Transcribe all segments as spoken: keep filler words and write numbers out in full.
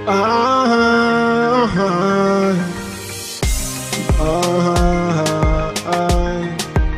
Ah, ah, ah.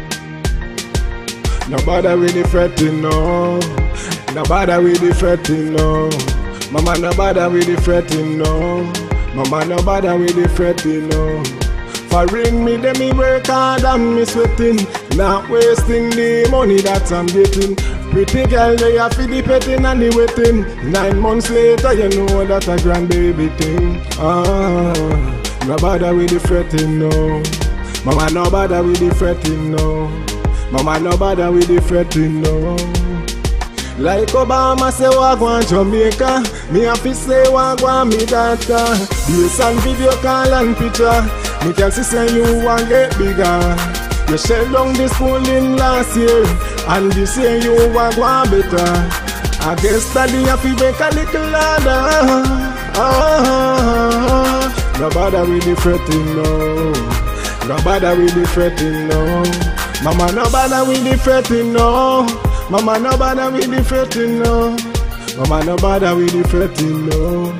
No bother with the fretting, no. No bother with the fretting, no. Mama, no bother with the fretting, no. Mama, no bother with the fretting, no. For ring me, then me work hard and me sweating. Not wasting the money that I'm getting. Pretty girl, they have for the petting and the waiting. Nine months later, you know that a grandbaby thing. Ah, no bother with the fretting, no. Mama, no bother with the fretting, no. Mama, no bother with the fretting, no. Like Obama say wagwan Jamaica, me have to say wagwan me daughter. This and video call and picture, me can see say you want get bigger. You shell down the schooling last year, and this year you wagwan better. I guess daddy have to make a little ladder. Ah, no bother with the fretting, no. No bother with the fretting, no. Mama, no bother with the fretting, no. Mama, no bother with the fretting, no. Mama, no bother with the fretting, no.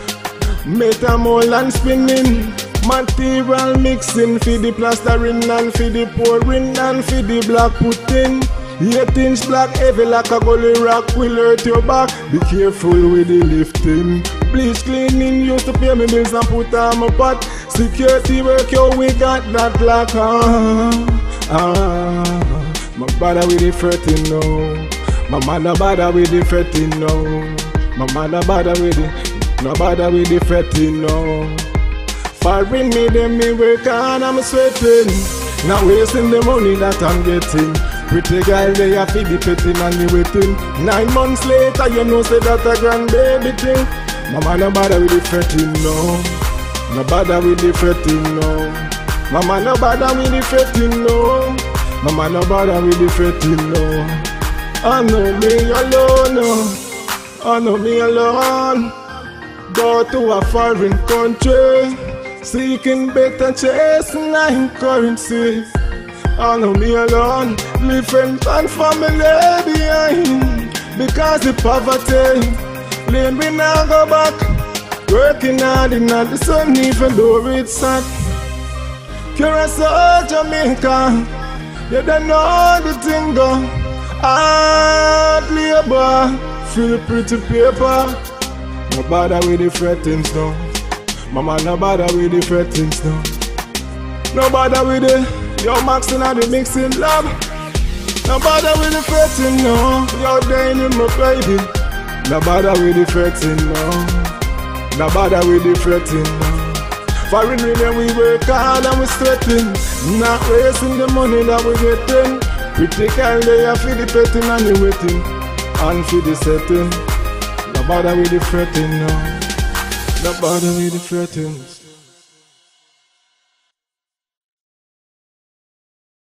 Metamol and spinning, material mixing, for the plastering and for the pouring and for the black putting. Eight inch black heavy like a gully rock will hurt your back. Be careful with the lifting. Bleach cleaning used to pay me bills and put on my pot. Security work, yo, we got that black. Ah, ah. No bother with the fretting, no. Mama, no bother with the fretting, no. Mama, no bother with it. No bother with the fretting, no. Foreign me, them me work hard, I'm sweating. Not wasting the money that I'm getting. Pretty girl, they have to be petting and the waiting. Nine months later, you know, say that a grandbaby thing. Mama, no bother with the fretting, no. No bother with the fretting, no. Mama, no bother with the fretting, no. Mama, no bother with the fretting, no. I know me alone, no. I know me alone. Go to a foreign country, seeking better chasing nine currency. I know me alone, leave friends and family behind. Because the poverty, lane we now go back. Working hard in the sun even though it's hot. Curacao, Jamaica, you don't know the thing go. Hard labor, feel pretty paper. No bother with the frettings, no. Mama, no bother with the frettings, no. No bother with the yo maxing and the mixing love. No bother with the fretting, no. Yo dining my baby. No bother with the fretting, no. No bother with the fretting, no. Foreign women we work hard and we sweating. Not wasting the money that we getting. Pretty girl they are for the petting and the waiting. And for the setting. No bother with the fretting, no. No bother with the frettings.